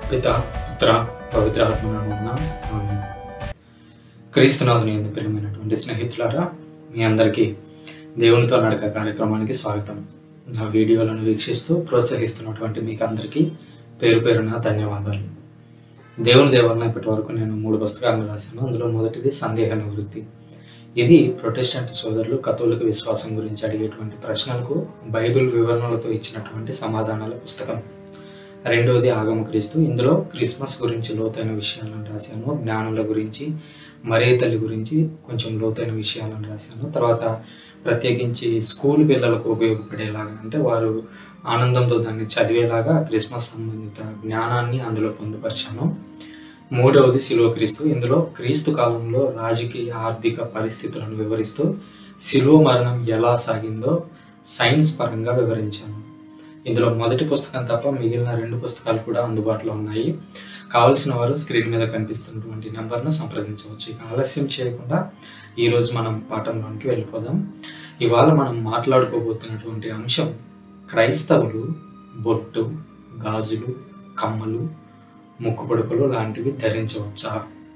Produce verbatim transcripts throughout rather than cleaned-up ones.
పిత పుత్ర పవిత్ర ఆత్మనామమున ఆమేన్. క్రీస్తునాథుని యందు ప్రియమైనటువంటి స్నేహితులారా, మీ అందరికీ దేవునితో నడక కార్యక్రమానికి స్వాగతం. నా వీడియోలను వీక్షిస్తూ ప్రోత్సహిస్తున్నటువంటి మీకు అందరికీ పేరు పేరున ధన్యవాదాలు. దేవుని దేవలన ఇప్పటి వరకు నేను మూడు పుస్తకాలను రాశాను. అందులో మొదటిది సందేహ నివృత్తి. ఇది ప్రొటెస్టెంట్ సోదరులు కథోలిక విశ్వాసం గురించి అడిగేటువంటి ప్రశ్నలకు బైబిల్ వివరణలతో ఇచ్చినటువంటి సమాధానాల పుస్తకం. రెండవది ఆగమ క్రీస్తు. ఇందులో క్రిస్మస్ గురించి లోతైన విషయాలను రాశాను. జ్ఞానుల గురించి, మరే తల్లి గురించి కొంచెం లోతైన విషయాలను రాశాను. తర్వాత ప్రత్యేకించి స్కూల్ పిల్లలకు ఉపయోగపడేలాగా, అంటే వారు ఆనందంతో దాన్ని చదివేలాగా క్రిస్మస్ సంబంధిత జ్ఞానాన్ని అందులో పొందుపరిచాను. మూడవది శిలువ క్రీస్తు. ఇందులో క్రీస్తు కాలంలో రాజకీయ ఆర్థిక పరిస్థితులను వివరిస్తూ శిలువ మరణం ఎలా సాగిందో సైన్స్ పరంగా వివరించాను. ఇందులో మొదటి పుస్తకం తప్ప మిగిలిన రెండు పుస్తకాలు కూడా అందుబాటులో ఉన్నాయి. కావలసిన వారు స్క్రీన్ మీద కనిపిస్తున్నటువంటి నెంబర్ను సంప్రదించవచ్చు. ఇక ఆలస్యం చేయకుండా ఈరోజు మనం పాఠంలోనికి వెళ్ళిపోదాం. ఇవాళ మనం మాట్లాడుకోబోతున్నటువంటి అంశం క్రైస్తవులు బొట్టు, గాజులు, కమ్మలు, ముక్కు పొడుకులు లాంటివి ధరించవచ్చా?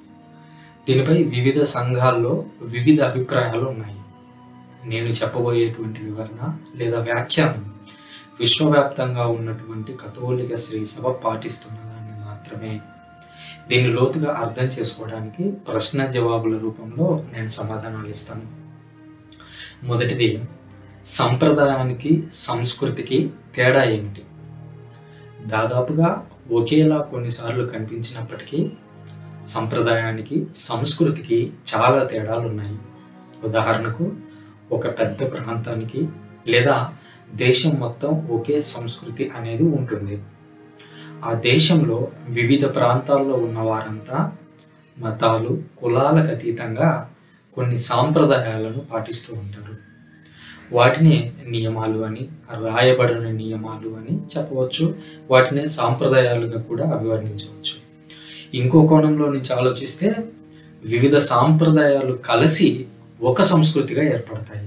దీనిపై వివిధ సంఘాల్లో వివిధ అభిప్రాయాలు ఉన్నాయి. నేను చెప్పబోయేటువంటి వివరణ లేదా వ్యాఖ్యానం విశ్వవ్యాప్తంగా ఉన్నటువంటి కథోలిక శ్రీ సభ పాటిస్తున్న దాన్ని మాత్రమే. దీన్ని లోతుగా అర్థం చేసుకోవడానికి ప్రశ్న జవాబుల రూపంలో నేను సమాధానాలు ఇస్తాను. మొదటిది, సంప్రదాయానికి సంస్కృతికి తేడా ఏమిటి? దాదాపుగా ఒకేలా కొన్నిసార్లు కనిపించినప్పటికీ సంప్రదాయానికి సంస్కృతికి చాలా తేడాలు ఉన్నాయి. ఉదాహరణకు, ఒక పెద్ద ప్రాంతానికి లేదా దేశం మొత్తం ఒకే సంస్కృతి అనేది ఉంటుంది. ఆ దేశంలో వివిధ ప్రాంతాల్లో ఉన్న వారంతా మతాలు, కులాలకు అతీతంగా కొన్ని సాంప్రదాయాలను పాటిస్తూ ఉంటారు. వాటిని నియమాలు అని, రాయబడిన నియమాలు అని చెప్పవచ్చు. వాటిని సాంప్రదాయాలుగా కూడా అభివర్ణించవచ్చు. ఇంకో కోణంలో నుంచి ఆలోచిస్తే వివిధ సాంప్రదాయాలు కలిసి ఒక సంస్కృతిగా ఏర్పడతాయి.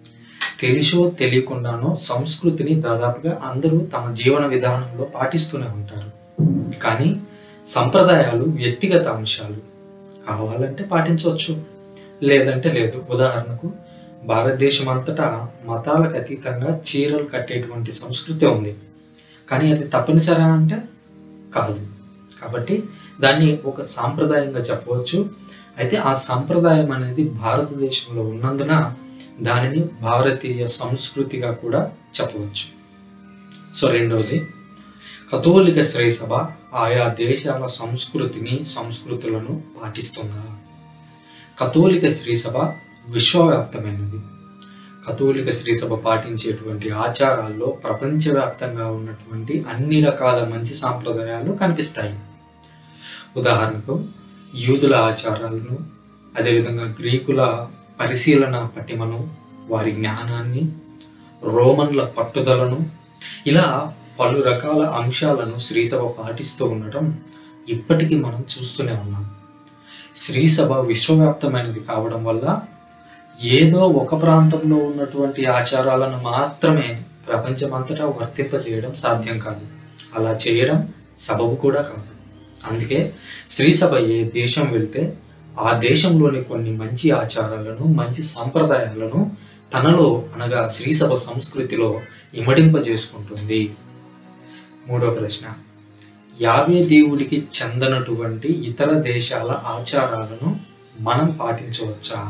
తెలిసో తెలియకుండానో సంస్కృతిని దాదాపుగా అందరూ తమ జీవన విధానంలో పాటిస్తూనే ఉంటారు. కానీ సంప్రదాయాలు వ్యక్తిగత అంశాలు. కావాలంటే పాటించవచ్చు, లేదంటే లేదు. ఉదాహరణకు, భారతదేశం అంతటా మతాలకు అతీతంగా చీరలు కట్టేటువంటి సంస్కృతి ఉంది. కానీ అది తప్పనిసరి అంటే కాదు. కాబట్టి దాన్ని ఒక సాంప్రదాయంగా చెప్పవచ్చు. అయితే ఆ సంప్రదాయం అనేది భారతదేశంలో ఉన్నందున దానిని భారతీయ సంస్కృతిగా కూడా చెప్పవచ్చు. సో రెండవది, కథోలిక శ్రీ సభ ఆయా దేశాల సంస్కృతిని సంస్కృతులను పాటిస్తుందా? కథోలిక శ్రీ సభ విశ్వవ్యాప్తమైనది. కథోలిక శ్రీ సభ పాటించేటువంటి ఆచారాల్లో ప్రపంచవ్యాప్తంగా ఉన్నటువంటి అన్ని రకాల మంచి సాంప్రదాయాలు కనిపిస్తాయి. ఉదాహరణకు, యూదుల ఆచారాలను, అదేవిధంగా గ్రీకుల పరిశీలన పటిమను, వారి జ్ఞానాన్ని, రోమన్ల పట్టుదలను, ఇలా పలు రకాల అంశాలను శ్రీసభ పాటిస్తూ ఉండటం ఇప్పటికీ మనం చూస్తూనే ఉన్నాం. శ్రీసభ విశ్వవ్యాప్తమైనది కావడం వల్ల ఏదో ఒక ప్రాంతంలో ఉన్నటువంటి ఆచారాలను మాత్రమే ప్రపంచమంతటా వర్తింపజేయడం సాధ్యం కాదు. అలా చేయడం సబబు కూడా కాదు. అందుకే శ్రీసభ ఏ దేశం వెళ్తే ఆ దేశంలోని కొన్ని మంచి ఆచారాలను, మంచి సంప్రదాయాలను తనలో, అనగా శ్రీసభ సంస్కృతిలో ఇమడింపజేసుకుంటుంది. మూడో ప్రశ్న, యావే దేవుడికి చెందనటువంటి ఇతర దేశాల ఆచారాలను మనం పాటించవచ్చా?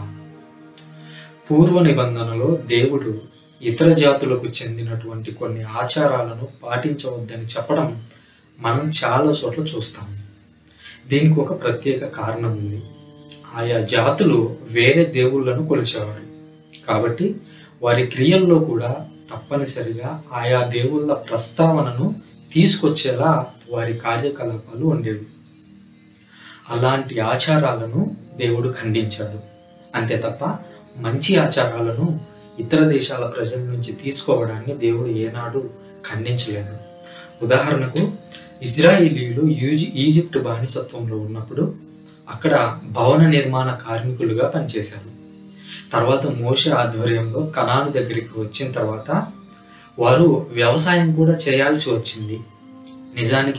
పూర్వ నిబంధనలో దేవుడు ఇతర జాతులకు చెందినటువంటి కొన్ని ఆచారాలను పాటించవద్దని చెప్పడం మనం చాలా చోట్ల చూస్తాం. దీనికి ఒక ప్రత్యేక కారణం ఉంది. ఆయా జాతులు వేరే దేవుళ్ళను కొలిచేవారు. కాబట్టి వారి క్రియల్లో కూడా తప్పనిసరిగా ఆయా దేవుళ్ళ ప్రస్తావనను తీసుకొచ్చేలా వారి కార్యకలాపాలు ఉండేవి. అలాంటి ఆచారాలను దేవుడు ఖండించాడు. అంతే తప్ప మంచి ఆచారాలను ఇతర దేశాల ప్రజల నుంచి తీసుకోవడాన్ని దేవుడు ఏనాడు ఖండించలేదు. ఉదాహరణకు, ఇజ్రాయిలీలు యూజి ఈజిప్ట్ బానిసత్వంలో ఉన్నప్పుడు అక్కడ భవన నిర్మాణ కార్మికులుగా పనిచేశారు. తర్వాత మోషే ఆధ్వర్యంలో కనాను దగ్గరికి వచ్చిన తర్వాత వారు వ్యవసాయం కూడా చేయాల్సి వచ్చింది. నిజానికి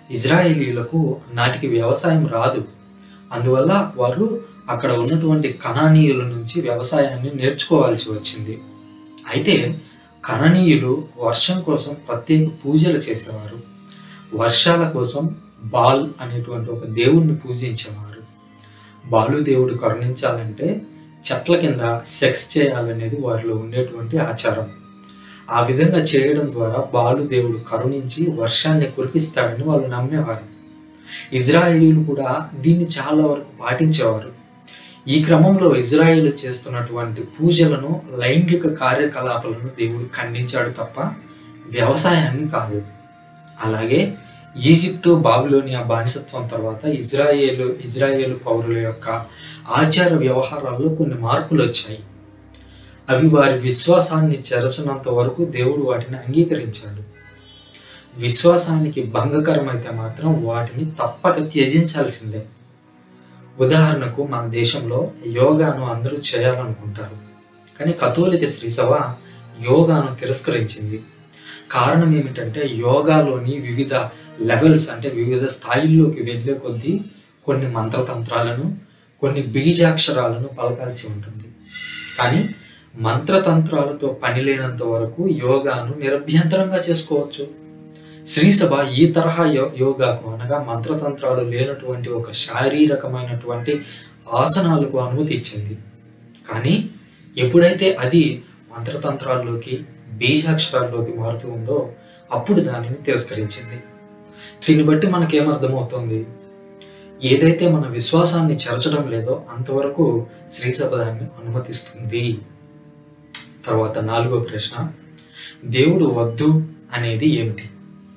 ఇజ్రాయేలీలకు నాటికి వ్యవసాయం రాదు. అందువల్ల వారు అక్కడ ఉన్నటువంటి కనానీయుల నుంచి వ్యవసాయాన్ని నేర్చుకోవాల్సి వచ్చింది. అయితే కనానీయులు వర్షం కోసం ప్రత్యేక పూజలు చేసేవారు. వర్షాల కోసం బాల్ అనేటువంటి ఒక దేవుణ్ణి పూజించేవారు. బాలు దేవుడు కరుణించాలంటే చెట్ల కింద సెక్స్ చేయాలనేది వారిలో ఉండేటువంటి ఆచారం. ఆ విధంగా చేయడం ద్వారా బాలు దేవుడు కరుణించి వర్షాన్ని కురిపిస్తాడని వాళ్ళు నమ్మేవారు. ఇజ్రాయేలీలు కూడా దీన్ని చాలా వరకు పాటించేవారు. ఈ క్రమంలో ఇజ్రాయేలు చేస్తున్నటువంటి పూజలను, లైంగిక కార్యకలాపాలను దేవుడు ఖండించాడు తప్ప వ్యవసాయాన్ని కాదు. అలాగే ఈజిప్టు, బాబిలోనియా బానిసత్వం తర్వాత ఇజ్రాయేలు ఇజ్రాయేలు పౌరుల యొక్క ఆచార వ్యవహారాల్లో కొన్ని మార్పులు వచ్చాయి. అవి వారి విశ్వాసాన్ని చెరచనంత వరకు దేవుడు వాటిని అంగీకరించాడు. విశ్వాసానికి భంగకరమైతే మాత్రం వాటిని తప్పక త్యజించాల్సిందే. ఉదాహరణకు మన దేశంలో యోగాను అందరూ చేయాలనుకుంటారు, కానీ కథోలిక శ్రీసభ యోగాను తిరస్కరించింది. కారణం ఏమిటంటే యోగాలోని వివిధ లెవెల్స్, అంటే వివిధ స్థాయిల్లోకి వెళ్ళే కొద్దీ కొన్ని మంత్రతంత్రాలను, కొన్ని బీజాక్షరాలను పలకాల్సి ఉంటుంది. కానీ మంత్రతంత్రాలతో పని లేనంత వరకు యోగాను నిరభ్యంతరంగా చేసుకోవచ్చు. శ్రీసభ ఈ తరహా యో యోగాకు అనగా మంత్రతంత్రాలు లేనటువంటి ఒక శారీరకమైనటువంటి ఆసనాలకు అనుమతి ఇచ్చింది. కానీ ఎప్పుడైతే అది మంత్రతంత్రాల్లోకి, బీజాక్షరాల్లోకి మారుతూ ఉందో అప్పుడు దానిని తిరస్కరించింది. దీన్ని బట్టి మనకేమర్థమవుతుంది? ఏదైతే మన విశ్వాసాన్ని చెరచడం లేదో అంతవరకు శ్రీసభ దాన్ని అనుమతిస్తుంది. తర్వాత నాలుగో ప్రశ్న, దేవుడు వద్దు అనేది ఏమిటి?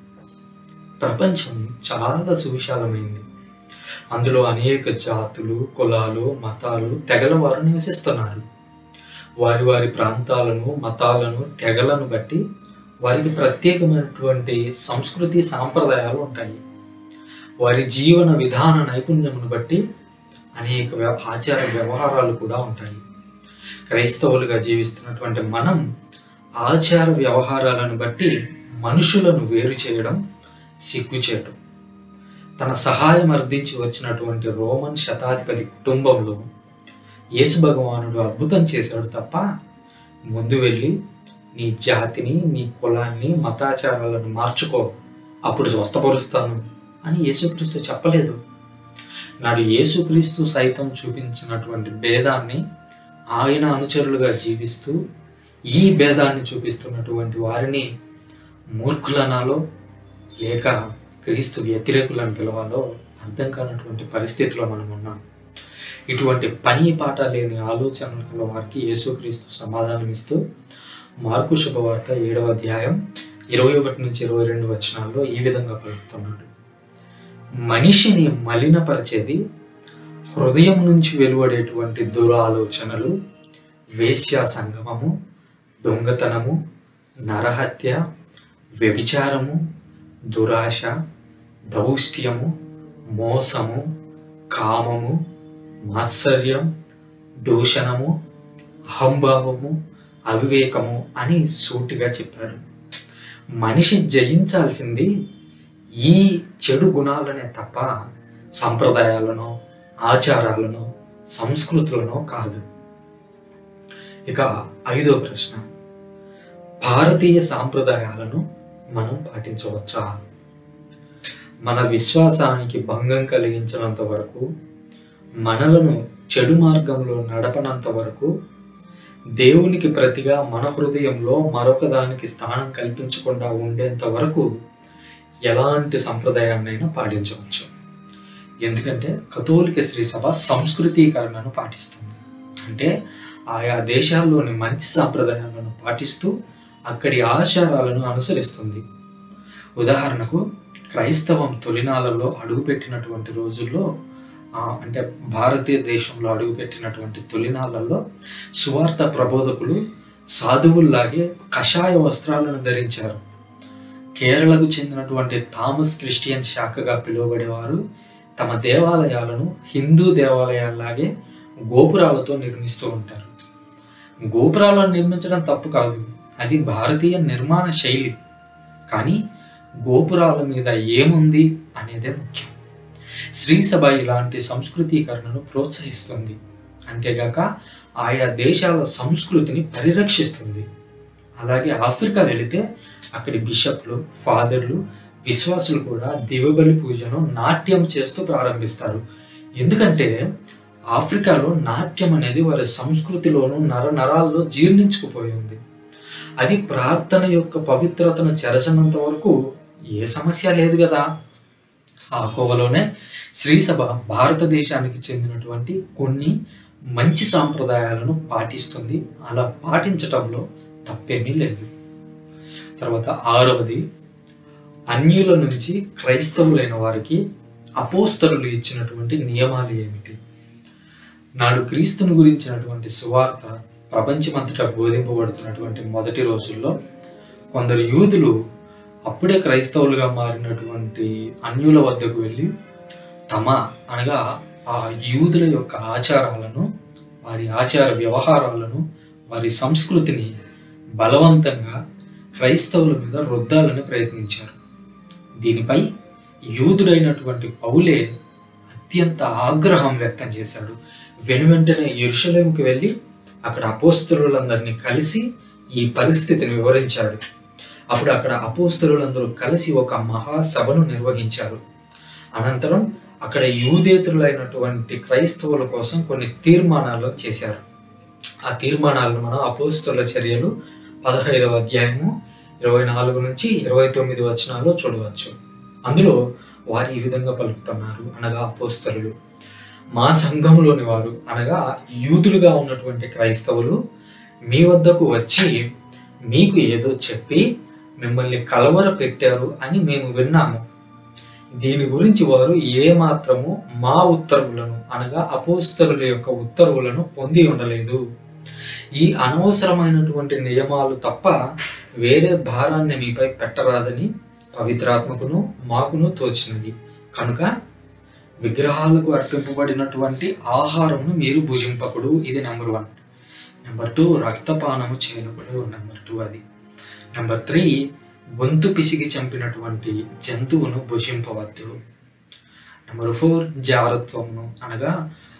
ప్రపంచం చాలా సువిశాలమైంది. అందులో అనేక జాతులు, కులాలు, మతాలు, తెగల వారు నివసిస్తున్నారు. వారి వారి ప్రాంతాలను, మతాలను, తెగలను బట్టి వారికి ప్రత్యేకమైనటువంటి సంస్కృతి, సాంప్రదాయాలు ఉంటాయి. వారి జీవన విధాన నైపుణ్యమును బట్టి అనేక ఆచార వ్యవహారాలు కూడా ఉంటాయి. క్రైస్తవులుగా జీవిస్తున్నటువంటి మనం ఆచార వ్యవహారాలను బట్టి మనుషులను వేరు చేయడం సిగ్గుచేటు. తన సహాయం అర్థించి వచ్చినటువంటి రోమన్ శతాధిపతి కుటుంబంలో యేసు భగవానుడు అద్భుతం చేశాడు తప్ప ముందు వెళ్ళి నీ జాతిని, నీ కులాన్ని, మతాచారాలను మార్చుకో, అప్పుడు స్వస్థపరుస్తాను అని యేసుక్రీస్తు చెప్పలేదు. నాడు యేసుక్రీస్తు సైతం చూపించినటువంటి భేదాన్ని ఆయన అనుచరులుగా జీవిస్తూ ఈ భేదాన్ని చూపిస్తున్నటువంటి వారిని మూర్ఖులనాలో లేక క్రీస్తు వ్యతిరేకులను పిలవాలో అర్థం కానటువంటి పరిస్థితిలో మనం ఉన్నాం. ఇటువంటి పని పాట లేని ఆలోచనల వారికి యేసుక్రీస్తు సమాధానం ఇస్తూ మార్కు శుభవార్త ఏడవ అధ్యాయం ఇరవై ఒకటి నుంచి ఇరవై రెండు వచనాల్లో ఈ విధంగా పలుకుతున్నాడు. మనిషిని మలినపరిచేది హృదయం నుంచి వెలువడేటువంటి దురాలోచనలు, వేశ్యా సంగమము, దొంగతనము, నరహత్య, వ్యభిచారము, దురాశ, దౌష్ట్యము, మోసము, కామము, మాత్సర్యం, దూషణము, అహంభావము, అవివేకము అని సూటిగా చెప్పాడు. మనిషి జయించాల్సింది ఈ చెడు గుణాలనే తప్ప సంప్రదాయాలను, ఆచారాలను, సంస్కృతులను కాదు. ఇక ఐదో ప్రశ్న, భారతీయ సాంప్రదాయాలను మనం పాటించవచ్చా? మన విశ్వాసానికి భంగం కలిగించినంత వరకు, మనలను చెడు మార్గంలో నడపనంత వరకు, దేవునికి ప్రతిగా మన హృదయంలో మరొక దానికి స్థానం కల్పించకుండా ఉండేంత వరకు ఎలాంటి సంప్రదాయాన్నైనా పాటించవచ్చు. ఎందుకంటే కథోలిక శ్రీసభ సంస్కృతీకరణను పాటిస్తుంది. అంటే ఆయా దేశాల్లోని మంచి సాంప్రదాయాలను పాటిస్తూ అక్కడి ఆచారాలను అనుసరిస్తుంది. ఉదాహరణకు క్రైస్తవం తొలినాళ్ళలో అడుగుపెట్టినటువంటి రోజుల్లో, అంటే భారతీయ దేశంలో అడుగుపెట్టినటువంటి తొలినాళ్ళల్లో సువార్త ప్రబోధకులు సాధువుల్లాగే కషాయ వస్త్రాలను ధరించారు. కేరళకు చెందినటువంటి థామస్ క్రిస్టియన్ శాఖగా పిలువబడేవారు తమ దేవాలయాలను హిందూ దేవాలయాల్లాగే గోపురాలతో నిర్మిస్తూ ఉంటారు. గోపురాలను నిర్మించడం తప్పు కాదు, అది భారతీయ నిర్మాణ శైలి. కానీ గోపురాల మీద ఏముంది అనేదే ముఖ్యం. శ్రీ సభ ఇలాంటి సంస్కృతీకరణను ప్రోత్సహిస్తుంది. అంతేగాక ఆయా దేశాల సంస్కృతిని పరిరక్షిస్తుంది. అలాగే ఆఫ్రికా వెళితే అక్కడి బిషప్లు, ఫాదర్లు, విశ్వాసులు కూడా దివబలి పూజను నాట్యం చేస్తూ ప్రారంభిస్తారు. ఎందుకంటే ఆఫ్రికాలో నాట్యం అనేది వారి సంస్కృతిలోనూ నర నరాల్లో జీర్ణించుకుపోయి ఉంది. అది ప్రార్థన యొక్క పవిత్రతను చెరచనంత వరకు ఏ సమస్య లేదు కదా. ఆ కోవలోనే శ్రీసభ భారతదేశానికి చెందినటువంటి కొన్ని మంచి సాంప్రదాయాలను పాటిస్తుంది. అలా పాటించటంలో తప్పేమీ లేదు. తర్వాత ఆరవది, అన్యుల నుంచి క్రైస్తవులైన వారికి అపోస్తలులు ఇచ్చినటువంటి నియమాలు ఏమిటి? నాడు క్రీస్తుని గురించినటువంటి సువార్త ప్రపంచమంతటా బోధింపబడుతున్నటువంటి మొదటి రోజుల్లో కొందరు యూదులు అప్పుడే క్రైస్తవులుగా మారినటువంటి అన్యుల వద్దకు వెళ్ళి తమ అనగా ఆ యూదుల యొక్క ఆచారాలను, వారి ఆచార వ్యవహారాలను, వారి సంస్కృతిని బలవంతంగా క్రైస్తవుల మీద రుద్దాలని ప్రయత్నించారు. దీనిపై యూదుడైనటువంటి పౌలే అత్యంత ఆగ్రహం వ్యక్తం చేశాడు. వెనువెంటనే యెరూషలేముకి వెళ్ళి అక్కడ అపోస్తలులందరినీ కలిసి ఈ పరిస్థితిని వివరించాడు. అప్పుడు అక్కడ అపోస్తలులందరూ కలిసి ఒక మహాసభను నిర్వహించారు. అనంతరం అక్కడ యూదేతరులైనటువంటి క్రైస్తవుల కోసం కొన్ని తీర్మానాలు చేశారు. ఆ తీర్మానాలను మనం అపోస్తలుల చర్యలు పదహైదవ అధ్యాయము ఇరవై నాలుగు నుంచి ఇరవై తొమ్మిది వచనాల్లో చూడవచ్చు. అందులో వారు ఈ విధంగా పలుకుతున్నారు. అనగా అపోస్తలులు, మా సంఘంలోని వారు అనగా యూదులుగా ఉన్నటువంటి క్రైస్తవులు మీ వద్దకు వచ్చి మీకు ఏదో చెప్పి మిమ్మల్ని కలవర పెట్టారు అని మేము విన్నాము. దీని గురించి వారు ఏ మాత్రము మా ఉత్తర్వులను అనగా అపోస్తలుల యొక్క ఉత్తర్వులను పొంది ఉండలేదు. ఈ అనవసరమైనటువంటి నియమాలు తప్ప వేరే భారాన్ని మీపై పెట్టరాదని పవిత్రాత్మకును మాకును తోచినది. కనుక విగ్రహాలకు అర్పింపబడినటువంటి ఆహారమును మీరు భుజింపకుడు. ఇది నెంబర్ వన్. నెంబర్ టూ, రక్తపానము చేయకూడదు. నెంబర్ టూ అది. నెంబర్ త్రీ, గొంతు పిసిగి చంపినటువంటి జంతువును భుజింపవద్దు. నెంబర్ ఫోర్, జారత్వమును అనగా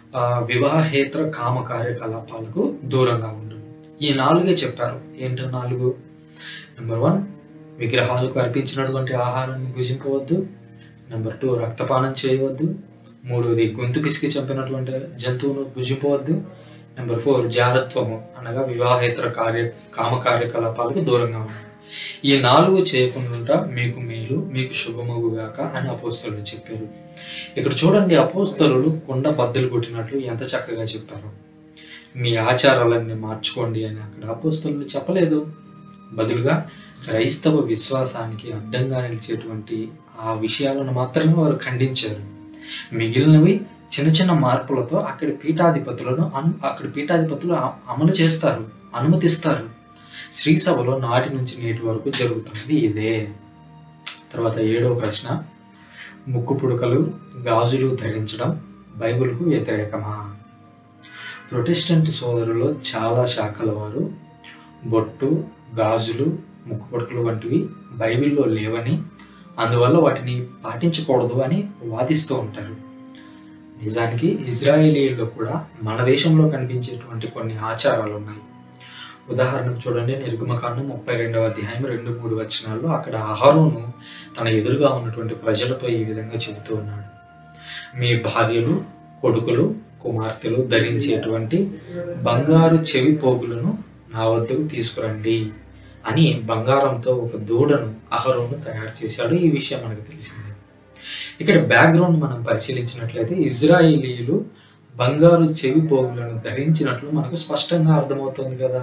వివాహేతర కామ కార్యకలాపాలకు దూరంగా ఉండు. ఈ నాలుగే చెప్పారు. ఏంటో నాలుగు? నెంబర్ వన్, విగ్రహాలకు అర్పించినటువంటి ఆహారాన్ని భుజింపవద్దు. నెంబర్ టూ, రక్తపానం చేయవద్దు. మూడవది, గొంతు పిసికి చంపినటువంటి జంతువును భుజింపవద్దు. నెంబర్ ఫోర్, జారత్వము అనగా వివాహేతర కార్య కామ కార్యకలాపాలకు దూరంగా ఉండాలి. ఈ నాలుగు చేయకుండా మీకు మేలు, మీకు శుభమగుగాక అని అపోస్తలులు చెప్పారు. ఇక్కడ చూడండి, అపోస్తలులు కుండ బద్దలు కొట్టినట్లు ఎంత చక్కగా చెప్పారు. మీ ఆచారాలన్నీ మార్చుకోండి అని అక్కడ అపోస్తలులు చెప్పలేదు. బదులుగా క్రైస్తవ విశ్వాసానికి అడ్డంగా నిలిచేటువంటి ఆ విషయాలను మాత్రమే వారు ఖండించారు. మిగిలినవి చిన్న చిన్న మార్పులతో అక్కడి పీఠాధిపతులను అక్కడి పీఠాధిపతులు అమలు చేస్తారు, అనుమతిస్తారు. శ్రీ సభలో నాటి నుంచి నేటి వరకు జరుగుతున్నది ఇదే. తర్వాత ఏడవ ప్రశ్న, ముక్కు పుడకలు, గాజులు ధరించడం బైబిల్కు వ్యతిరేకమా? ప్రొటెస్టెంట్ సోదరులో చాలా శాఖల వారు బొట్టు, గాజులు, ముక్కు పుడకలు వంటివి బైబిల్లో లేవని, అందువల్ల వాటిని పాటించకూడదు అని వాదిస్తూ ఉంటారు. నిజానికి ఇజ్రాయేలీల్లో కూడా మన దేశంలో కనిపించేటువంటి కొన్ని ఆచారాలు ఉన్నాయి. ఉదాహరణకు చూడండి, నిర్గమకాండం ముప్పై రెండవ అధ్యాయం రెండు మూడు వచనాల్లో అక్కడ అహరోను తన ఎదురుగా ఉన్నటువంటి ప్రజలతో ఈ విధంగా చెబుతూ ఉన్నాడు. మీ భార్యలు, కొడుకులు, కుమార్తెలు ధరించేటువంటి బంగారు చెవి పోగులను నా వద్దకు తీసుకురండి అని బంగారంతో ఒక దూడను అహరోను తయారు చేశాడు. ఈ విషయం మనకు తెలిసిందే. ఇక్కడ బ్యాక్గ్రౌండ్ మనం పరిశీలించినట్లయితే ఇజ్రాయేలీలు బంగారు చెవి పోగులను ధరించినట్లు మనకు స్పష్టంగా అర్థమవుతుంది కదా.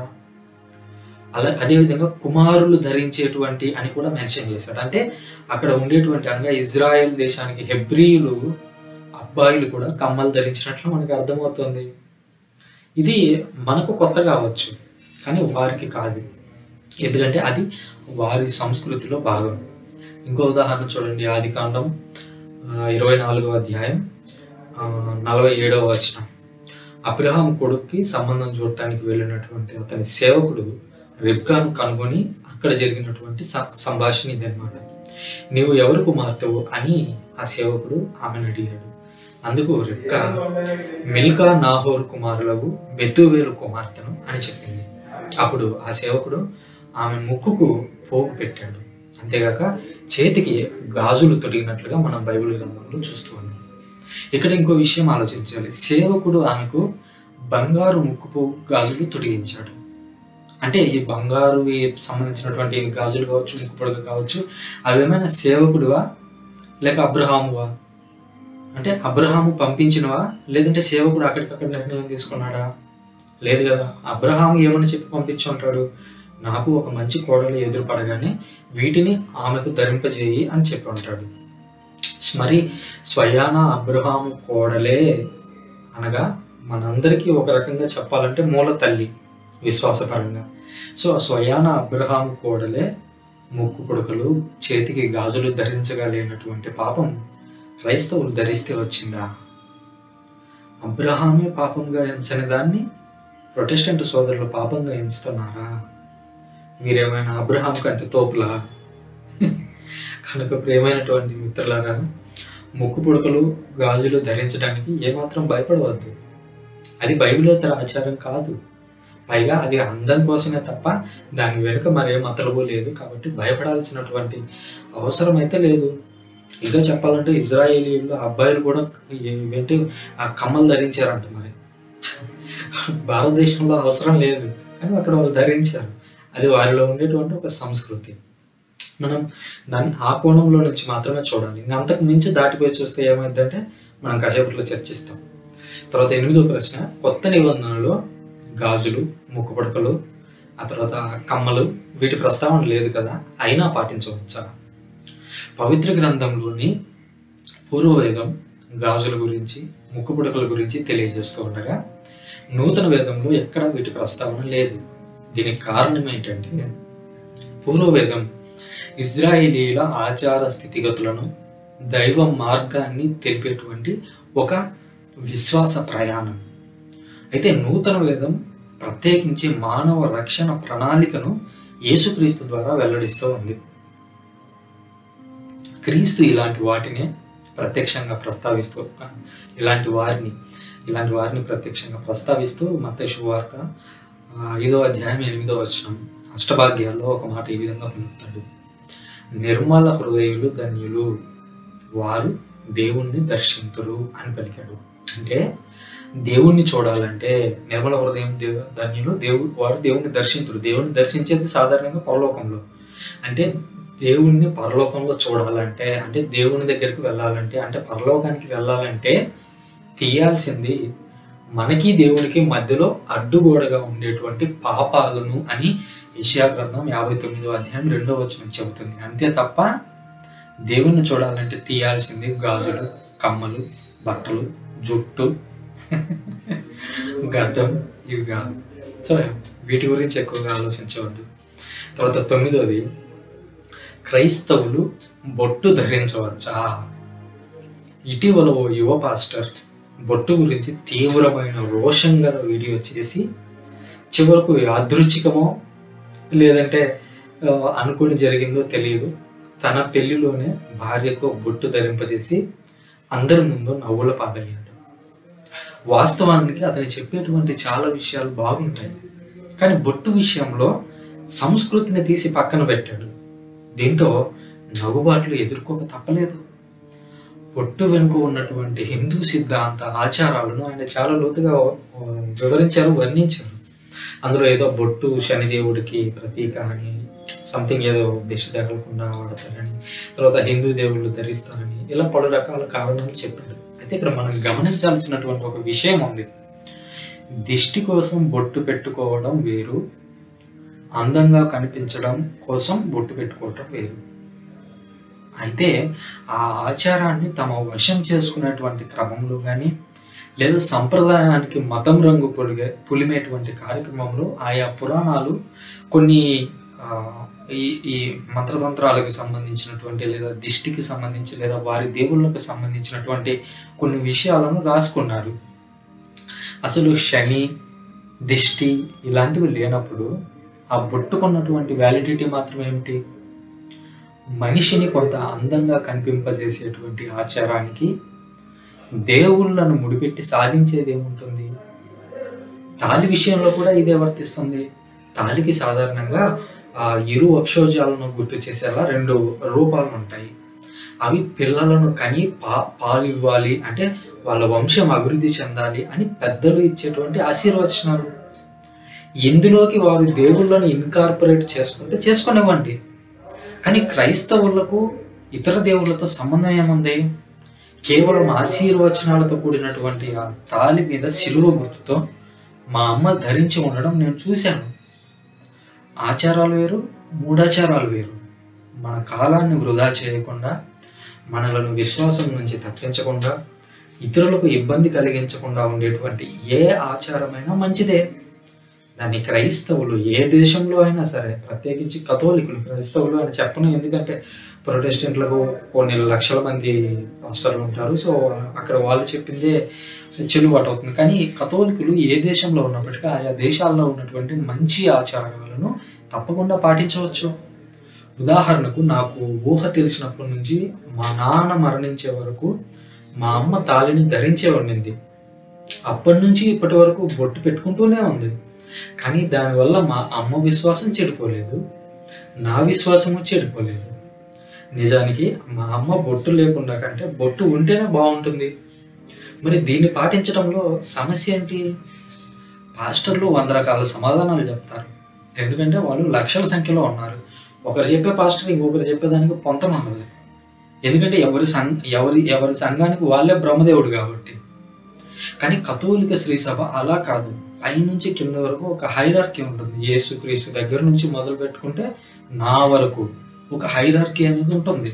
అలా అదేవిధంగా కుమారులు ధరించేటువంటి అని కూడా మెన్షన్ చేశాడు. అంటే అక్కడ ఉండేటువంటి అనగా ఇజ్రాయెల్ దేశానికి హెబ్రీయులు అబ్బాయిలు కూడా కమ్మలు ధరించినట్లు మనకు అర్థమవుతుంది. ఇది మనకు కొత్త కావచ్చు, కానీ వారికి కాదు. ఎందుకంటే అది వారి సంస్కృతిలో భాగం. ఇంకో ఉదాహరణ చూడండి, ఆది కాండం ఇరవై నాలుగవ అధ్యాయం నలభై ఏడవ వచనం. అబ్రహాం కొడుక్కి సంబంధం చూడటానికి వెళ్ళినటువంటి అతని సేవకుడు రిబ్కాను కనుగొని అక్కడ జరిగినటువంటి సంభాషణ ఇదన్నమాట. నీవు ఎవరు కుమార్తెవు అని ఆ సేవకుడు ఆమెను అడిగాడు. అందుకు రిబ్కా మిల్కా నాహోర్ కుమారులకు బెతువేలు కుమార్తెను అని చెప్పింది. అప్పుడు ఆ సేవకుడు ఆమె ముక్కుకు పోగు పెట్టాడు. అంతేగాక చేతికి గాజులు తొడిగినట్లుగా మనం బైబిల్ గ్రంథంలో చూస్తూ ఉన్నాం. ఇక్కడ ఇంకో విషయం ఆలోచించాలి. సేవకుడు ఆమెకు బంగారు ముక్కు పోగు గాజులు తొడిగించాడు. అంటే ఈ బంగారు సంబంధించినటువంటి గాజులు కావచ్చు, ముక్కు పొడగ కావచ్చు, అవేమైనా సేవకుడువా లేక అబ్రహామువా? అంటే అబ్రహాము పంపించినవా లేదంటే సేవకుడు అక్కడికక్కడ నిర్ణయం తీసుకున్నాడా? లేదు కదా. అబ్రహాము ఏమని చెప్పి పంపించి ఉంటాడు, నాకు ఒక మంచి కోడలు ఎదురుపడగానే వీటిని ఆమెకు ధరింపజేయి అని చెప్పి ఉంటాడు. మరి స్వయాన అబ్రహాము కోడలే అనగా మనందరికీ ఒక రకంగా చెప్పాలంటే మూల తల్లి విశ్వాసపరంగా. సో స్వయాన అబ్రహాము కోడలే ముక్కు పుడకలు, చేతికి గాజులు ధరించగలిగినటువంటి పాపం క్రైస్తవులు ధరిస్తే వచ్చిందా? అబ్రహామే పాపంగా ఎంచని దాన్ని ప్రొటెస్టెంట్ సోదరులు పాపంగా ఎంచుతున్నారా? మీరేమైనా అబ్రహాం కంటే తోపులా? కనుక ప్రియమైనటువంటి మిత్రులారా, ముక్కు పుడకలు గాజులు ధరించడానికి ఏమాత్రం భయపడవద్దు. అది బైబిలేతర ఆచారం కాదు. పైగా అది అందం కోసమే తప్ప దాని వెనుక మరే మతలబు లేదు. కాబట్టి భయపడాల్సినటువంటి అవసరం అయితే లేదు. ఇంకా చెప్పాలంటే ఇజ్రాయేలీలు అబ్బాయిలు కూడా ఏంటి ఆ కమ్మలు ధరించారంట. మరి భారతదేశంలో అవసరం లేదు, కానీ అక్కడ వాళ్ళు ధరించారు. అది వారిలో ఉండేటువంటి ఒక సంస్కృతి. మనం దాన్ని ఆ కోణంలో నుంచి మాత్రమే చూడాలి. ఇంకా అంతకు మించి దాటిపోయి చూస్తే ఏమైందంటే మనం కాసేపట్లో చర్చిస్తాం. తర్వాత ఎనిమిదో ప్రశ్న, కొత్త నిబంధనలో గాజులు, ముక్కు పుడకలు, ఆ తర్వాత కమ్మలు వీటి ప్రస్తావన లేదు కదా, అయినా పాటించవచ్చా? పవిత్ర గ్రంథంలోని పూర్వవేదం గాజుల గురించి, ముక్కు పుడకల గురించి తెలియజేస్తూ ఉండగా నూతన వేదంలో ఎక్కడ వీటి ప్రస్తావన లేదు. దీనికి కారణం ఏంటంటే పూర్వవేదం ఇజ్రాయేలీల ఆచార స్థితిగతులను, దైవ మార్గాన్ని తెలిపేటువంటి ఒక విశ్వాస ప్రయాణం. అయితే నూతన వేదం ప్రత్యేకించి మానవ రక్షణ ప్రణాళికను యేసుక్రీస్తు ద్వారా వెల్లడిస్తూ ఉంది. క్రీస్తు ఇలాంటి వాటిని ప్రత్యక్షంగా ప్రస్తావిస్తూ ఇలాంటి వారిని ఇలాంటి వారిని ప్రత్యక్షంగా ప్రస్తావిస్తూ మత్తయి శుభవార్త ఐదో అధ్యాయం ఎనిమిదో వచనం అష్టభాగ్యాల్లో ఒక మాట ఈ విధంగా పలుకుతాడు, నిర్మల హృదయులు ధన్యులు, వారు దేవుణ్ణి దర్శింతురు అని పలికాడు. అంటే దేవుణ్ణి చూడాలంటే నిర్మల హృదయం దేవు ధన్యులు, దేవుడు వారు దేవుణ్ణి దర్శింతురు. దేవుణ్ణి దర్శించేది సాధారణంగా పరలోకంలో. అంటే దేవుణ్ణి పరలోకంలో చూడాలంటే, అంటే దేవుని దగ్గరికి వెళ్ళాలంటే, అంటే పరలోకానికి వెళ్ళాలంటే తీయాల్సింది మనకి దేవునికి మధ్యలో అడ్డుగోడగా ఉండేటువంటి పాపాలను అని యెషయా గ్రంథం యాభై తొమ్మిదో అధ్యాయం రెండో వచనం చెబుతుంది. అంతే తప్ప దేవుణ్ణి చూడాలంటే తీయాల్సింది గాజులు, కమ్మలు, బట్టలు, జుట్టు, గడ్డం ఇవి కాదు. సో వీటి గురించి ఎక్కువగా ఆలోచించవద్దు. తర్వాత తొమ్మిదోది, క్రైస్తవులు బొట్టు ధరించవచ్చా? ఇటీవల ఓ యువ పాస్టర్ బొట్టు గురించి తీవ్రమైన రోషంగా వీడియో చేసి చివరకు యాదృచ్ఛికమో లేదంటే అనుకుని జరిగిందో తెలియదు, తన పెళ్లిలోనే భార్యకు బొట్టు ధరింపజేసి అందరి ముందు నవ్వుల పాలయ్యాడు. వాస్తవానికి అతను చెప్పేటువంటి చాలా విషయాలు బాగుంటాయి, కానీ బొట్టు విషయంలో సంస్కృతిని తీసి పక్కన పెట్టాడు. దీంతో నవ్వుబాట్లు ఎదుర్కోక తప్పలేదు. బొట్టు వెనుక ఉన్నటువంటి హిందూ సిద్ధాంత ఆచారాలను ఆయన చాలా లోతుగా వివరించారు, వర్ణించారు. అందులో ఏదో బొట్టు శనిదేవుడికి ప్రతీక అని, సంథింగ్ ఏదో దిశ తగలకుండా వాడతారని, తర్వాత హిందూ దేవుళ్ళు ధరిస్తారని, ఇలా పలు రకాల కారణాలు చెప్పారు. అయితే ఇక్కడ మనం గమనించాల్సినటువంటి ఒక విషయం ఉంది. దిష్టి కోసం బొట్టు పెట్టుకోవడం వేరు, అందంగా కనిపించడం కోసం బొట్టు పెట్టుకోవడం వేరు. అయితే ఆ ఆచారాన్ని తమ వశం చేసుకునేటువంటి క్రమంలో కానీ, లేదా సంప్రదాయానికి మతం రంగు పులిగే పులిమేటువంటి కార్యక్రమంలో ఆయా పురాణాలు కొన్ని ఈ ఈ మంత్రతంత్రాలకు సంబంధించినటువంటి, లేదా దిష్టికి సంబంధించి, లేదా వారి దేవుళ్ళకు సంబంధించినటువంటి కొన్ని విషయాలను రాసుకున్నారు. అసలు శని, దిష్టి ఇలాంటివి లేనప్పుడు ఆ బొట్టుకున్నటువంటి వ్యాలిడిటీ మాత్రం ఏమిటి? మనిషిని కొంత అందంగా కనిపింపజేసేటువంటి ఆచారానికి దేవుళ్ళను ముడిపెట్టి సాధించేది ఏముంటుంది? తాళి విషయంలో కూడా ఇదే వర్తిస్తుంది. తాళికి సాధారణంగా ఆ ఇరు అక్షోజాలను గుర్తు చేసేలా రెండు రూపాలు ఉంటాయి. అవి పిల్లలను కని పా పాలు ఇవ్వాలి అంటే వాళ్ళ వంశం అభివృద్ధి చెందాలి అని పెద్దలు ఇచ్చేటువంటి ఆశీర్వచనాలు. ఇందులోకి వారు దేవుళ్ళను ఇన్కార్పొరేట్ చేసుకుంటే చేసుకునేవ్వండి. కానీ క్రైస్తవులకు ఇతర దేవుళ్ళతో సంబంధం ఏముంది? కేవలం ఆశీర్వచనాలతో కూడినటువంటి ఆ తాళి మీద శిలువ గుర్తుతో మా అమ్మ ధరించి ఉండడం నేను చూశాను. ఆచారాలు వేరు, మూఢాచారాలు వేరు. మన కాలాన్ని వృధా చేయకుండా, మనలను విశ్వాసం నుంచి తప్పించకుండా, ఇతరులకు ఇబ్బంది కలిగించకుండా ఉండేటువంటి ఏ ఆచారమైనా మంచిదే. దాన్ని క్రైస్తవులు ఏ దేశంలో అయినా సరే, ప్రత్యేకించి కథోలికులు క్రైస్తవులు అని చెప్పను, ఎందుకంటే ప్రొటెస్టెంట్లకు కొన్ని లక్షల మంది పాస్టర్లు ఉంటారు. సో అక్కడ వాళ్ళు చెప్పిందే చెల్లుబాటు అవుతుంది. కానీ కథోలికులు ఏ దేశంలో ఉన్నప్పటికీ ఆయా దేశాల్లో ఉన్నటువంటి మంచి ఆచారాలను తప్పకుండా పాటించవచ్చు. ఉదాహరణకు నాకు ఊహ తెలిసినప్పటి నుంచి మా నాన్న మరణించే వరకు మా అమ్మ తాళిని ధరించే ఉండింది. అప్పటి నుంచి ఇప్పటి వరకు బొట్టు పెట్టుకుంటూనే ఉంది. కానీ దానివల్ల మా అమ్మ విశ్వాసం చెడిపోలేదు, నా విశ్వాసము చెడిపోలేదు. నిజానికి మా అమ్మ బొట్టు లేకుండా కంటే బొట్టు ఉంటేనే బాగుంటుంది. మరి దీన్ని పాటించడంలో సమస్య ఏంటి? పాస్టర్లు వంద రకాల సమాధానాలు చెప్తారు. ఎందుకంటే వాళ్ళు లక్షల సంఖ్యలో ఉన్నారు. ఒకరు చెప్పే పాస్టర్ ఇంకొకరు చెప్పేదానికి పొంతం ఉండదు. ఎందుకంటే ఎవరి సంఘ ఎవరి ఎవరి సంఘానికి వాళ్ళే బ్రహ్మదేవుడు కాబట్టి. కానీ కథోలిక శ్రీ సభ అలా కాదు. పైనుంచి కింద వరకు ఒక హైరార్కీ ఉంటుంది. యేసుక్రీస్తు దగ్గర నుంచి మొదలు పెట్టుకుంటే నా వరకు ఒక హైరార్కీ అనేది ఉంటుంది.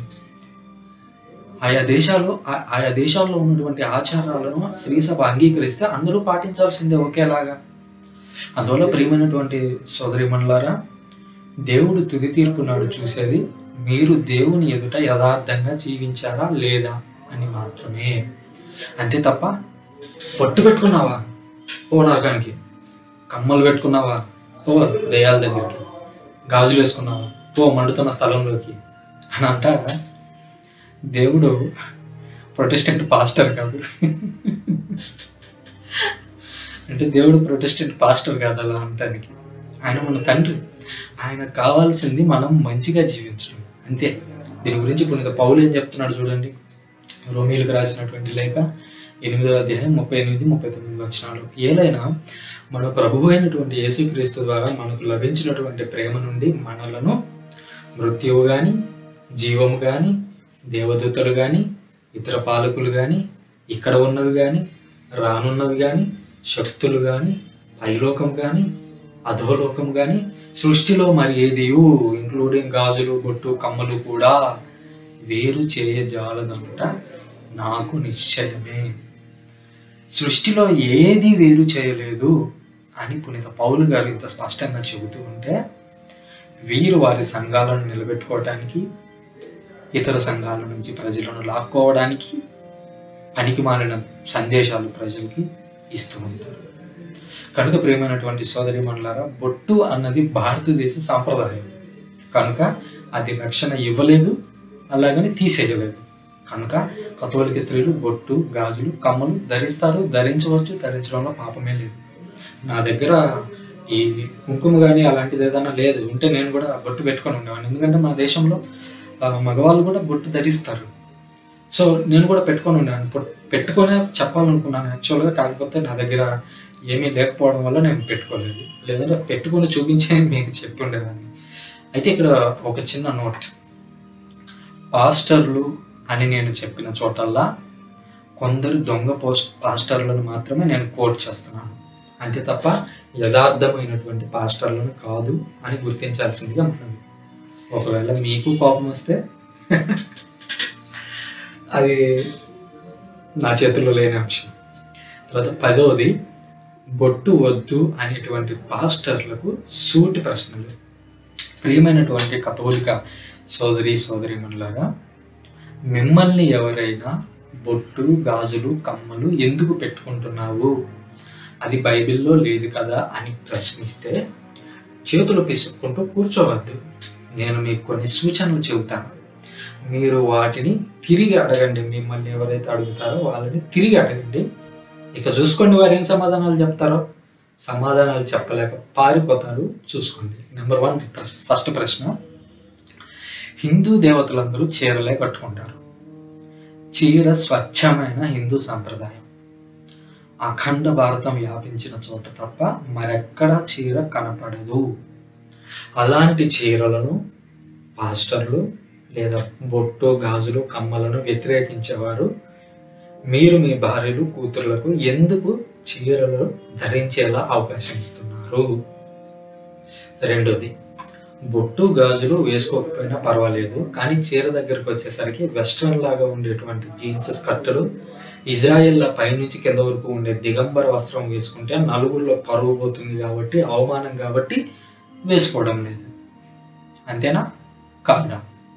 ఆయా దేశాలు ఆయా దేశాల్లో ఉన్నటువంటి ఆచారాలను శ్రీ సభ అంగీకరిస్తే అందరూ పాటించాల్సిందే ఒకేలాగా. అందువల్ల ప్రియమైనటువంటి సోదరీమణులారా, దేవుడు తుది తీర్పు నాడు చూసేది మీరు దేవుని ఎదుట యథార్థంగా జీవించారా లేదా అని మాత్రమే. అంతే తప్ప పొట్టు పెట్టుకున్నావా ఓ నరకానికి, కమ్మలు పెట్టుకున్నావా ఓ దయ్యాల దగ్గరికి, గాజులు వేసుకున్నావా ఓ మండుతున్న స్థలంలోకి అని అంటారా? దేవుడు ప్రొటెస్టెంట్ పాస్టర్ కాదు. అంటే దేవుడు ప్రొటెస్టెంట్ పాస్టర్ కాదు అలా అనటానికి. ఆయన మన తండ్రి. ఆయనకు కావాల్సింది మనం మంచిగా జీవించడం అంతే. దీని గురించి పునీత పౌలు ఏం చెప్తున్నాడు చూడండి. రోమీయులకు రాసినటువంటి లేఖ ఎనిమిదవ అధ్యాయం ముప్పై ఎనిమిది ముప్పై తొమ్మిది వచనాలు. ఏలైనా మన ప్రభువు అయినటువంటి యేసుక్రీస్తు ద్వారా మనకు లభించినటువంటి ప్రేమ నుండి మనలను మృత్యువు కానీ, జీవము కానీ, దేవదూతలు కానీ, ఇతర పాలకులు కానీ, ఇక్కడ ఉన్నవి కానీ, రానున్నవి కానీ, శక్తులు కానీ, పైలోకం కానీ, అధోలోకం కానీ, సృష్టిలో మరి ఏదియు ఇంక్లూడింగ్ గాజులు, బొట్టు, కమ్మలు కూడా వేరు చేయజాలదంట నాకు నిశ్చయమే. సృష్టిలో ఏది వేరు చేయలేదు అని పునీత పౌలు గారు ఇంత స్పష్టంగా చెబుతూ ఉంటే, వీరు వారి సంఘాలను నిలబెట్టుకోవడానికి, ఇతర సంఘాల నుంచి ప్రజలను లాక్కోవడానికి పనికి మారిన సందేశాలు ప్రజలకి ఇస్తూ ఉంటారు. కనుక ప్రియమైనటువంటి సోదరీమణులారా, బొట్టు అన్నది భారతదేశ సాంప్రదాయం కనుక అది రక్షణ ఇవ్వలేదు, అలాగని తీసేయలేదు. కనుక కథోలిక స్త్రీలు బొట్టు, గాజులు, కమ్మలు ధరిస్తారు, ధరించవచ్చు. ధరించడంలో పాపమే లేదు. నా దగ్గర ఈ కుంకుమ కానీ అలాంటిది ఏదైనా లేదు, ఉంటే నేను కూడా బొట్టు పెట్టుకొని ఉండేవాడిని. ఎందుకంటే మన దేశంలో మగవాళ్ళు కూడా బొట్టు ధరిస్తారు. సో నేను కూడా పెట్టుకొని ఉండేవాడిని. పెట్టుకొనే చెప్పాలనుకున్నాను యాక్చువల్గా. కాకపోతే నా దగ్గర ఏమీ లేకపోవడం వల్ల నేను పెట్టుకోలేదు. లేదంటే పెట్టుకొని చూపించే మీకు చెప్పి ఉండేదాన్ని. అయితే ఇక్కడ ఒక చిన్న నోట్. పాస్టర్లు అని నేను చెప్పిన చోటల్లా కొందరు దొంగ పోస్ట్ పాస్టర్లను మాత్రమే నేను కోట్ చేస్తున్నాను. అంతే తప్ప యథార్థమైనటువంటి పాస్టర్లను కాదు అని గుర్తించాల్సిందిగా ఉంటుంది. ఒకవేళ మీకు కోపం వస్తే అది నా చేతుల్లో లేని అంశం. తర్వాత పదవది, బొట్టు వద్దు అనేటువంటి పాస్టర్లకు సూటి ప్రశ్నలు. ప్రియమైనటువంటి కథోలిక సోదరి సోదరీమణులారా, మిమ్మల్ని ఎవరైనా బొట్టు, గాజులు, కమ్మలు ఎందుకు పెట్టుకుంటున్నావు, అది బైబిల్లో లేదు కదా అని ప్రశ్నిస్తే చేతులు పిసుక్కుంటూ కూర్చోవద్దు. నేను మీకు కొన్ని సూచనలు చెబుతాను. మీరు వాటిని తిరిగి అడగండి. మిమ్మల్ని ఎవరైతే అడుగుతారో వాళ్ళని తిరిగి అడగండి. ఇక చూసుకోండి వారు ఏం సమాధానాలు చెప్తారో. సమాధానాలు చెప్పలేక పారిపోతారు, చూసుకోండి. నెంబర్ వన్, ఫస్ట్ ప్రశ్న, హిందూ దేవతలందరూ చీరలే కట్టుకుంటారు. చీర స్వచ్ఛమైన హిందూ సాంప్రదాయం. అఖండ భారతం వ్యాపించిన చోట తప్ప మరెక్కడా చీర కనపడదు. అలాంటి చీరలను పాస్టర్లు లేదా బొట్టు, గాజులు, కమ్మలను వ్యతిరేకించేవారు మీరు మీ భార్యలు, కూతురులకు ఎందుకు చీరలు ధరించేలా అవకాశం ఇస్తున్నారు? రెండోది, బొట్టు, గాజులు వేసుకోకపోయినా పర్వాలేదు, కానీ చీర దగ్గరకు వచ్చేసరికి వెస్ట్రన్ లాగా ఉండేటువంటి జీన్స్ స్కర్టులు, ఇజ్రాయెల్ల పైనుంచి కింద వరకు ఉండే దిగంబర వస్త్రం వేసుకుంటే నలుగురిలో పరువు పోతుంది కాబట్టి, అవమానం కాబట్టి వేసుకోవడం లేదు. అంతేనా? కాదా?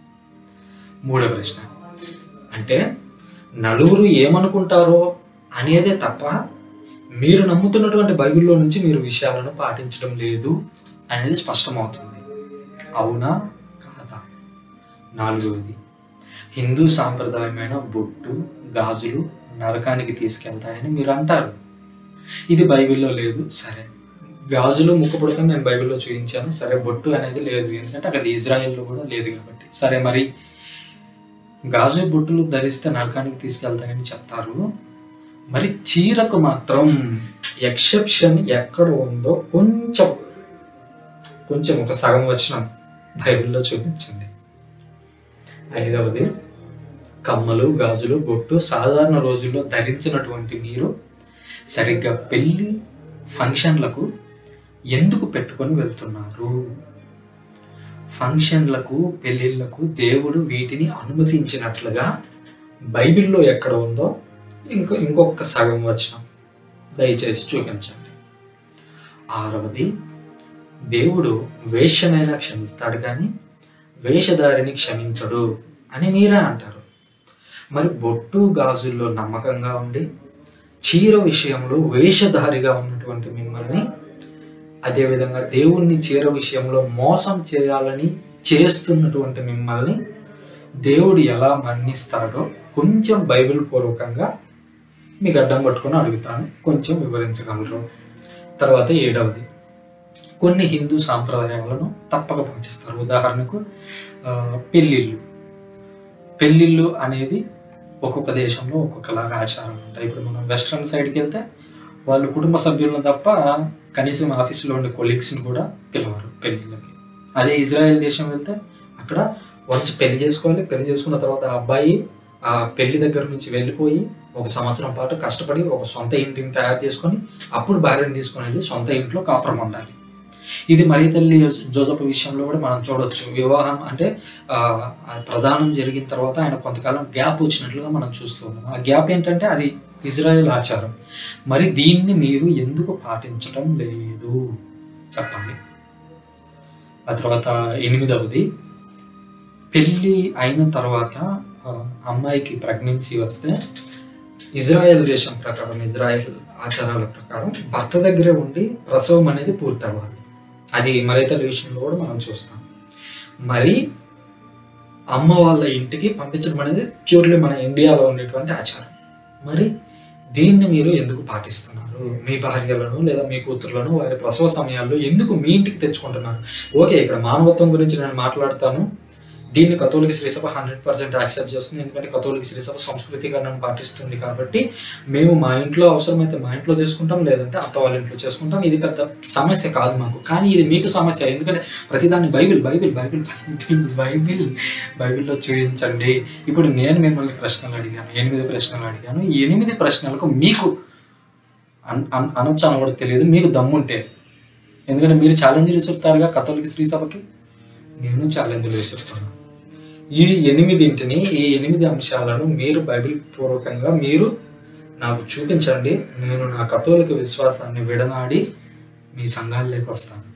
మూడో ప్రశ్న, అంటే నలుగురు ఏమనుకుంటారో అనేదే తప్ప మీరు నమ్ముతున్నటువంటి బైబిల్లో నుంచి మీరు విషయాలను పాటించడం లేదు అనేది స్పష్టమవుతుంది. అవునా కాదా? నాలుగవది, హిందూ సాంప్రదాయమైన బొట్టు, గాజులు నరకానికి తీసుకెళ్తాయని మీరు అంటారు. ఇది బైబిల్లో లేదు. సరే, గాజులు ముక్కుపుడకని నేను బైబిల్లో చూపించాను. సరే, బొట్టు అనేది లేదు, ఎందుకంటే అక్కడ ఇజ్రాయెల్లో కూడా లేదు కాబట్టి. సరే, మరి గాజు బొట్టులు ధరిస్తే నరకానికి తీసుకెళ్తాయని చెప్తారు. మరి చీరకు మాత్రం ఎక్సెప్షన్ ఎక్కడ ఉందో కొంచెం కొంచెం ఒక సగం వచనం బైబిల్లో చూపించండి. ఐదవది, కమ్మలు, గాజులు, బొట్టు సాధారణ రోజుల్లో ధరించినటువంటి మీరు సరిగ్గా పెళ్లి ఫంక్షన్లకు ఎందుకు పెట్టుకొని వెళ్తున్నారు? ఫంక్షన్లకు, పెళ్ళిళ్ళకు దేవుడు వీటిని అనుమతించినట్లుగా బైబిల్లో ఎక్కడ ఉందో ఇంకో ఇంకొక సగం వచనం దయచేసి చూపించండి. ఆరవది, దేవుడు వేశ్యనైనా క్షమిస్తాడు కానీ వేషధారిని క్షమించడు అని మీరే అంటారు. మరి బొట్టు, గాజుల్లో నమ్మకంగా ఉండి చీర విషయంలో వేషధారిగా ఉన్నటువంటి మిమ్మల్ని, అదేవిధంగా దేవుణ్ణి చీర విషయంలో మోసం చేయాలని చేస్తున్నటువంటి మిమ్మల్ని దేవుడు ఎలా మన్నిస్తాడో కొంచెం బైబిల్ పూర్వకంగా మీకు అడ్డం పట్టుకొని అడుగుతాను, కొంచెం వివరించగలరు? తర్వాత ఏడవది, కొన్ని హిందూ సాంప్రదాయాలను తప్పక పాటిస్తారు. ఉదాహరణకు పెళ్ళిళ్ళు. పెళ్ళిళ్ళు అనేది ఒక్కొక్క దేశంలో ఒక్కొక్కలాగా ఆచారం ఉంటాయి. ఇప్పుడు మనం వెస్ట్రన్ సైడ్కి వెళ్తే వాళ్ళు కుటుంబ సభ్యులను తప్ప కనీసం ఆఫీసులో ఉండే కొలీగ్స్ని కూడా పిలవరు పెళ్ళిళ్ళకి. అదే ఇజ్రాయెల్ దేశం వెళ్తే అక్కడ వన్స్ పెళ్లి చేసుకోవాలి, పెళ్లి చేసుకున్న తర్వాత ఆ అబ్బాయి ఆ పెళ్లి దగ్గర నుంచి వెళ్ళిపోయి ఒక సంవత్సరం పాటు కష్టపడి ఒక సొంత ఇంటిని తయారు చేసుకొని అప్పుడు భార్యను తీసుకొని వెళ్ళి సొంత ఇంట్లో కాపురం ఉండాలి. ఇది మరి తల్లి జోసెఫ్ విషయంలో కూడా మనం చూడొచ్చు. వివాహం అంటే ఆ ప్రదానం జరిగిన తర్వాత ఆయన కొంతకాలం గ్యాప్ వచ్చినట్లుగా మనం చూస్తూ ఉన్నాం. ఆ గ్యాప్ ఏంటంటే అది ఇజ్రాయెల్ ఆచారం. మరి దీన్ని మీరు ఎందుకు పాటించడం లేదు చెప్పండి. ఆ తర్వాత ఎనిమిదవది, పెళ్ళి అయిన తర్వాత అమ్మాయికి ప్రెగ్నెన్సీ వస్తే ఇజ్రాయెల్ దేశం ప్రకారం, ఇజ్రాయెల్ ఆచారాల ప్రకారం భర్త దగ్గరే ఉండి ప్రసవం అనేది పూర్తవ్వాలి. అది మరైతే విషయంలో కూడా మనం చూస్తాం. మరి అమ్మ వాళ్ళ ఇంటికి పంపించడం అనేది ప్యూర్లీ మన ఇండియాలో ఉండేటువంటి ఆచారం. మరి దీన్ని మీరు ఎందుకు పాటిస్తున్నారు? మీ భార్యలను లేదా మీ కూతుర్లను వారి ప్రసవ సమయాల్లో ఎందుకు మీ ఇంటికి తెచ్చుకుంటున్నారు? ఓకే, ఇక్కడ మానవత్వం గురించి నేను మాట్లాడతాను. దీన్ని కథోలిక శ్రీసభ హండ్రెడ్ పర్సెంట్ యాక్సెప్ట్ చేస్తుంది. ఎందుకంటే కథోలిక శ్రీసభ సంస్కృతికరణను పాటిస్తుంది కాబట్టి మేము మా ఇంట్లో అవసరమైతే మా ఇంట్లో చేసుకుంటాం, లేదంటే అత్త వాళ్ళ ఇంట్లో చేసుకుంటాం. ఇది పెద్ద సమస్య కాదు మాకు. కానీ ఇది మీకు సమస్య, ఎందుకంటే ప్రతిదాన్ని Bible Bible Bible Bible Bible బైబిల్లో చూపించండి. ఇప్పుడు నేను మిమ్మల్ని ప్రశ్నలు అడిగాను, ఎనిమిది ప్రశ్నలు అడిగాను. ఈ ఎనిమిది ప్రశ్నలకు మీకు అన్ అనొచ్చు అని కూడా తెలియదు. మీకు దమ్ముంటే, ఎందుకంటే మీరు ఛాలెంజ్లు విసురుతారుగా కథోలిక శ్రీసభకి, నేను ఛాలెంజ్లు విసురుతాను. ఈ ఎనిమిదింటిని, ఈ ఎనిమిది అంశాలను మీరు బైబిల్ పూర్వకంగా మీరు నాకు చూపించండి. నేను నా కథోలిక విశ్వాసాన్ని విడనాడి మీ సంఘాల్లోకి వస్తాను.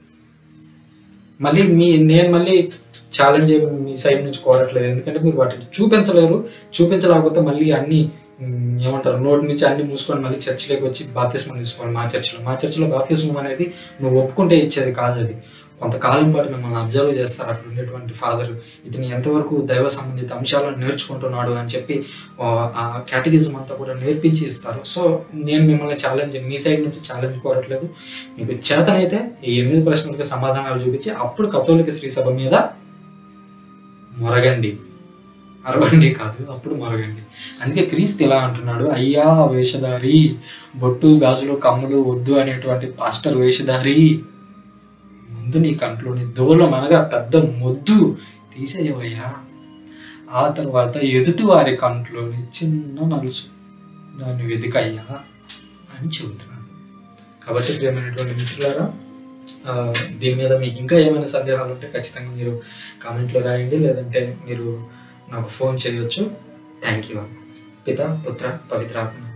మళ్ళీ మీ నేను మళ్ళీ ఛాలెంజ్ మీ సైడ్ నుంచి కోరట్లేదు, ఎందుకంటే మీరు వాటిని చూపించలేరు. చూపించలేకపోతే మళ్ళీ అన్ని ఏమంటారు, నోటి నుంచి అన్ని మూసుకొని మళ్ళీ చర్చిలోకి వచ్చి బాప్తిస్మం తీసుకోవాలి. మా చర్చిలో మా చర్చిలో బాప్తిస్మం అనేది నువ్వు ఒప్పుకుంటే ఇచ్చేది కాదు. అది కొంతకాలం పాటు మిమ్మల్ని అబ్జర్వ్ చేస్తారు అక్కడ ఉండేటువంటి ఫాదర్. ఇతను ఎంతవరకు దైవ సంబంధిత అంశాలను నేర్చుకుంటున్నాడు అని చెప్పి ఆ కేటగిజం అంతా కూడా నేర్పించి ఇస్తారు. సో నేను మిమ్మల్ని ఛాలెంజ్, మీ సైడ్ నుంచి ఛాలెంజ్ కోరట్లేదు. మీకు చేతనైతే ఈ ఎనిమిది ప్రశ్నలకు సమాధానాలు చూపించి అప్పుడు కథోలిక శ్రీ సభ మీద మొరగండి, అరవండి కాదు, అప్పుడు మొరగండి. అందుకే క్రీస్తు ఇలా అంటున్నాడు, అయ్యా వేషధారి, బొట్టు గాజులు కమ్ములు వద్దు అనేటువంటి పాస్టర్ వేషధారి, ముందు నీ కంట్లోని దూలం అనగా పెద్ద మొద్దు తీసేయవయ్యా, ఆ తర్వాత ఎదుటి వారి కంట్లోని చిన్న నలుసు దాన్ని వెతికయ్యా అని చెబుతున్నాను. కాబట్టి ప్రియమైనటువంటి మిత్రులారా, దీని మీద మీకు ఇంకా ఏమైనా సందేహాలు ఉంటే ఖచ్చితంగా మీరు కామెంట్లో రాయండి, లేదంటే మీరు నాకు ఫోన్ చేయొచ్చు. Thank you. పిత పుత్ర పవిత్రాత్మ